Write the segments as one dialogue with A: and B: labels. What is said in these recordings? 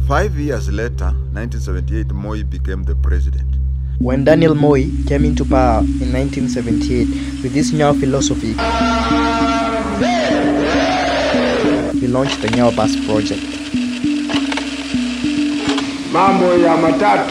A: 5 years later, 1978, Moi became the president.
B: When Daniel Moi came into power in 1978 with this Nyayo philosophy, he launched the Nyayo Bus project.
C: Mambo ya matatu,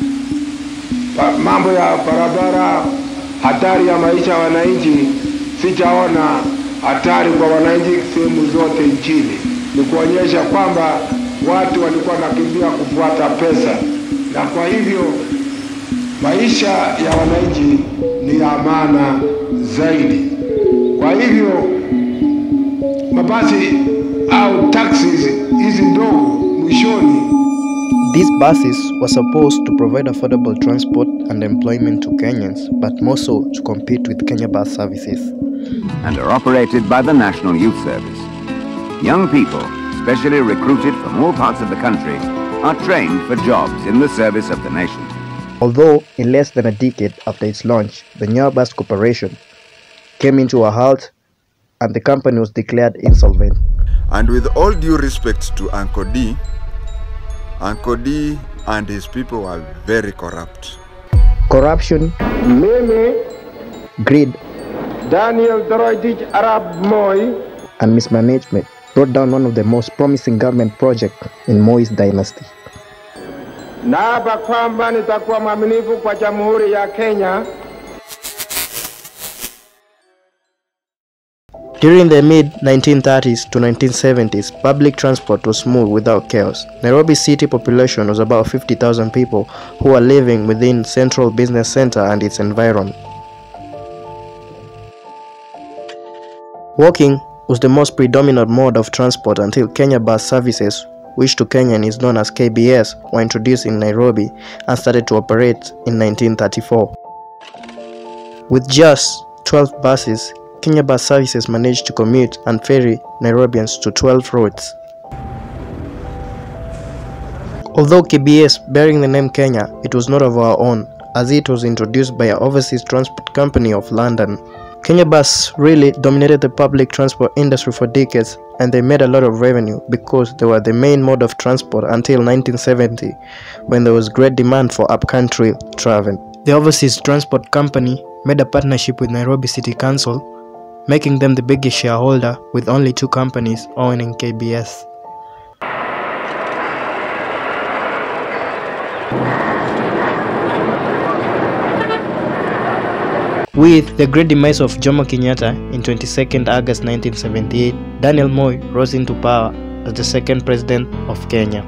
C: mambo ya barabara, hatari ya maisha ya wananchi, sijaona hatari kwa wananchi sehemu zote nchini. Ni kuonyesha kwamba watu walikuwa wanakimbia kufuata pesa, na kwa hivyo maisha ya wananchi ni amana zaidi. Kwa hivyo mabasi au taxis hizi ndogo mwishoni.
B: These buses were supposed to provide affordable transport and employment to Kenyans, but more so to compete with Kenya Bus services.
D: And are operated by the National Youth Service. Young people, specially recruited from all parts of the country, are trained for jobs in the service of the nation.
B: Although in less than a decade after its launch, the Nyayo Bus Corporation came into a halt and the company was declared insolvent.
A: And with all due respect to Uncle D and his people were very corrupt.
B: Corruption, greed,
C: Daniel Arab Moi,
B: and mismanagement brought down one of the most promising government projects in Moi's dynasty.
C: Naapa kwamba nitakuwa mwaminifu kwa Jamhuri ya Kenya.
B: During the mid-1930s to 1970s, public transport was smooth without chaos. Nairobi city population was about 50,000 people who were living within Central Business Center and its environment. Walking was the most predominant mode of transport until Kenya Bus services, which to Kenyan is known as KBS, were introduced in Nairobi and started to operate in 1934. With just 12 buses, Kenya Bus services managed to commute and ferry Nairobians to 12 routes. Although KBS bearing the name Kenya, it was not of our own, as it was introduced by an overseas transport company of London. Kenya Bus really dominated the public transport industry for decades, and they made a lot of revenue because they were the main mode of transport until 1970, when there was great demand for upcountry travel. The overseas transport company made a partnership with Nairobi City Council, making them the biggest shareholder, with only 2 companies owning KBS. With the great demise of Jomo Kenyatta in 22nd August 1978, Daniel Moi rose into power as the second president of Kenya.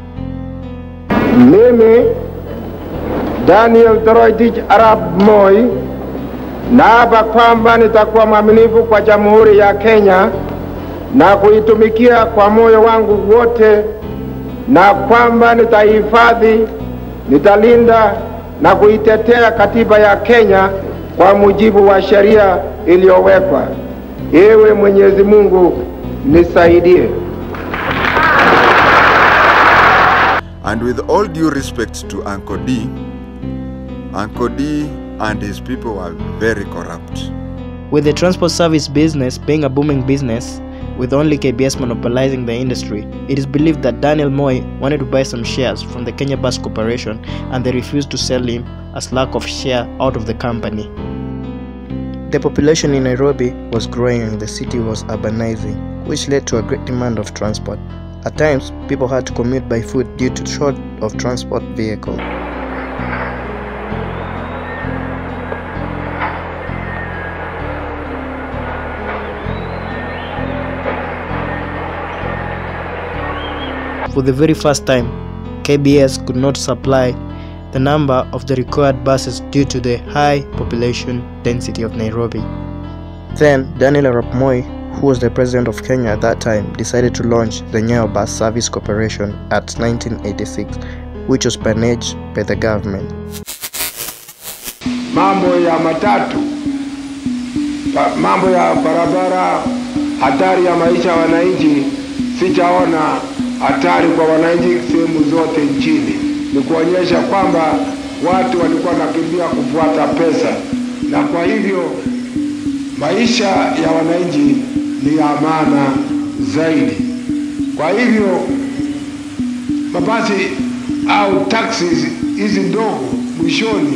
C: Mimi, Daniel Arab Moi, naapa kwamba nitakuwa mwaminifu kwa Jamhuri ya Kenya na kuitumikia kwa moyo wangu wote, na kwamba nitahifadhi, nitalinda na kuitetea katiba ya Kenya kwa mujibu wa sheria iliyowekwa. Ewe Mwenyezi Mungu nisaidie.
A: And with all due respect to Uncle D and his people were very corrupt.
B: With the transport service business being a booming business, with only KBS monopolizing the industry, it is believed that Daniel Moi wanted to buy some shares from the Kenya Bus Corporation, and they refused to sell him as lack of share out of the company. The population in Nairobi was growing and the city was urbanizing, which led to a great demand of transport. At times, people had to commute by foot due to short of transport vehicles. For the very first time, KBS could not supply the number of the required buses due to the high population density of Nairobi. Then, Daniel Arap Moi, who was the president of Kenya at that time, decided to launch the Nyayo Bus Service Corporation at 1986, which was managed by the government.
C: Mambo ya matatu, mambo ya barabara, hatari ya maisha ya wananchi, sijaona hatari kwa wananchi sehemu zote nchini. Ni kuonyesha kwamba watu walikuwa wanakimbia kufuata pesa, na kwa hivyo maisha ya wananchi ni amana zaidi. Kwa hivyo mabasi au taxis hizi ndogo mwishoni.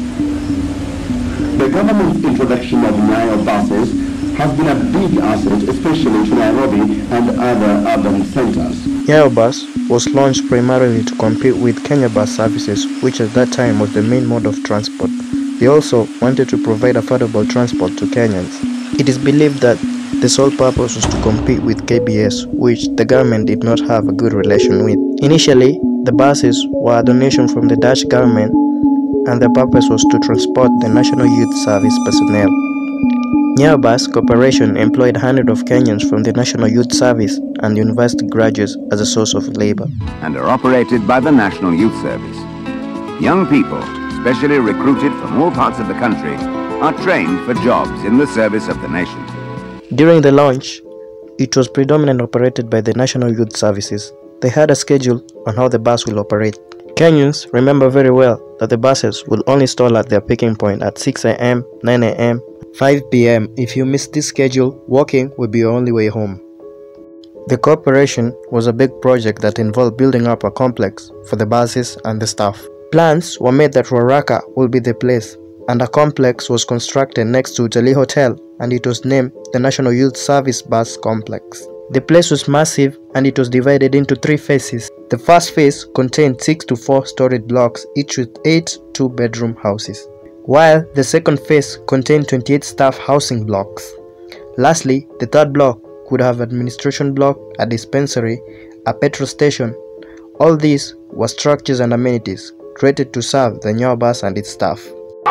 E: The government's introduction of Nyayo buses has been a big asset, especially to Nairobi and other urban centers.
B: Nyayo Bus was launched primarily to compete with Kenya Bus services, which at that time was the main mode of transport. They also wanted to provide affordable transport to Kenyans. It is believed that the sole purpose was to compete with KBS, which the government did not have a good relation with. Initially, the buses were a donation from the Dutch government, and the purpose was to transport the National Youth Service personnel. Nyayo Bus Corporation employed hundreds of Kenyans from the National Youth Service and university graduates as a source of labor.
D: And are operated by the National Youth Service. Young people, specially recruited from all parts of the country, are trained for jobs in the service of the nation.
B: During the launch, it was predominantly operated by the National Youth Services. They had a schedule on how the bus will operate. Kenyans remember very well that the buses will only stall at their picking point at 6 a.m., 9 a.m., 5 p.m. If you miss this schedule, walking will be your only way home. The corporation was a big project that involved building up a complex for the buses and the staff. Plans were made that Ruaraka will be the place, and a complex was constructed next to Utalii Hotel, and it was named the National Youth Service Bus Complex. The place was massive and it was divided into 3 phases. The first phase contained 6 to 4 storage blocks, each with 8 two-bedroom houses, while the second phase contained 28 staff housing blocks. Lastly, the third block could have administration block, a dispensary, a petrol station. All these were structures and amenities created to serve the Nyayo Bus and its staff.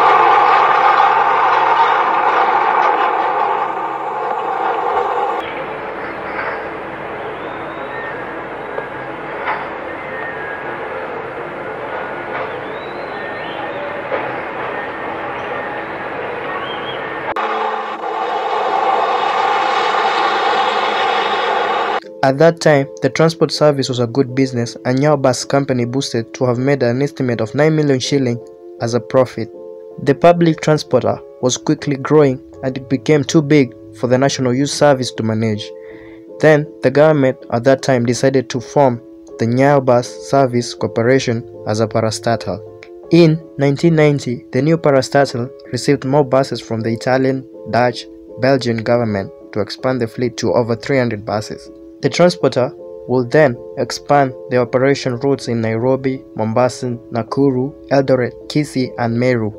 B: At that time, the transport service was a good business, and Nyayo Bus Company boasted to have made an estimate of 9 million shilling as a profit. The public transporter was quickly growing and it became too big for the National Youth Service to manage. Then, the government at that time decided to form the Nyayo Bus Service Corporation as a parastatal. In 1990, the new parastatal received more buses from the Italian, Dutch, Belgian government to expand the fleet to over 300 buses. The transporter will then expand the operation routes in Nairobi, Mombasa, Nakuru, Eldoret, Kisii and Meru.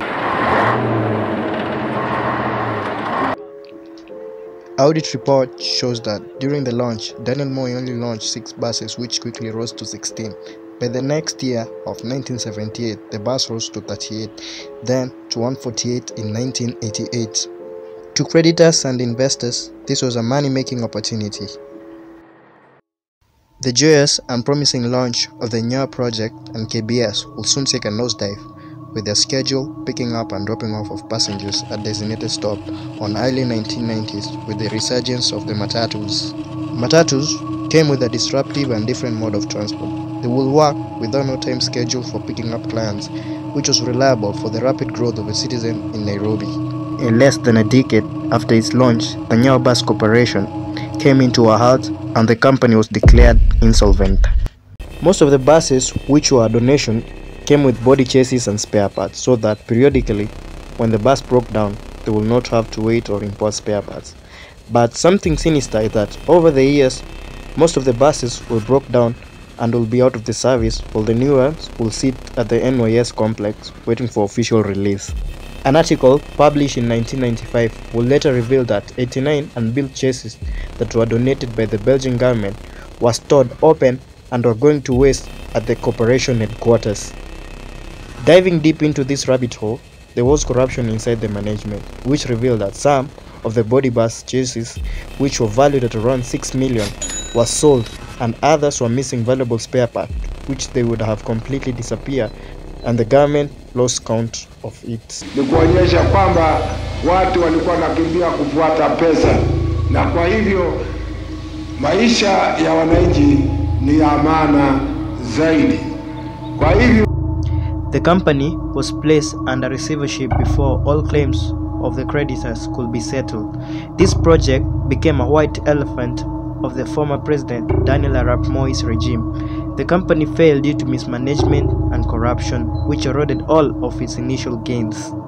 B: Audit report shows that during the launch, Daniel Moi only launched 6 buses, which quickly rose to 16. By the next year of 1978, the bus rose to 38, then to 148 in 1988. To creditors and investors, this was a money-making opportunity. The joyous and promising launch of the Nyayo project and KBS will soon take a nosedive, with their schedule picking up and dropping off of passengers at designated stop on early 1990s with the resurgence of the matatus. Matatus came with a disruptive and different mode of transport. They will work without no time schedule for picking up clients, which was reliable for the rapid growth of a citizen in Nairobi. In less than a decade after its launch, the Nyayo Bus Corporation came into a halt and the company was declared insolvent. Most of the buses, which were a donation, came with body chassis and spare parts, so that periodically, when the bus broke down, they will not have to wait or import spare parts. But something sinister is that over the years, most of the buses will broke down and will be out of the service, while the new ones will sit at the NYS complex waiting for official release. An article published in 1995 will later reveal that 89 unbuilt chassis that were donated by the Belgian government were stored open and were going to waste at the corporation headquarters. Diving deep into this rabbit hole, there was corruption inside the management, which revealed that some of the body bus chassis, which were valued at around 6 million, were sold, and others were missing valuable spare parts, which they would have completely disappeared, and the government lost count of it.
C: Ni kuonyesha kwamba watu walikuwa wanakimbia kufuata pesa, na kwa hivyo maisha ya wananchi ni amana zaidi. Kwa hivyo
B: the company was placed under receivership before all claims of the creditors could be settled. This project became a white elephant of the former President Daniel Moi's regime. The company failed due to mismanagement and corruption, which eroded all of its initial gains.